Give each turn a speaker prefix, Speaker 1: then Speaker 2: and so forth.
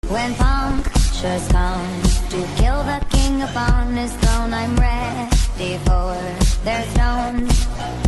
Speaker 1: When punctures come to kill the king upon his throne, I'm ready for their stones.